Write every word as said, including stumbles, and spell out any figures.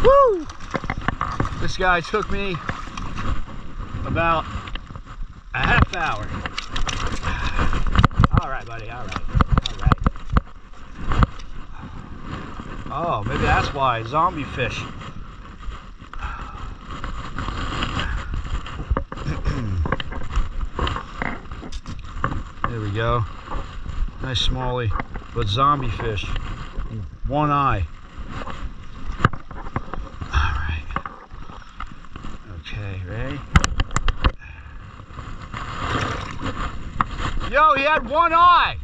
Woo! This guy took me about a half hour. All right, buddy, all right, all right. Oh, maybe that's why, zombie fish. There we go. Nice smallie, but zombie fish. One eye. All right. Okay, ready? Yo, he had one eye.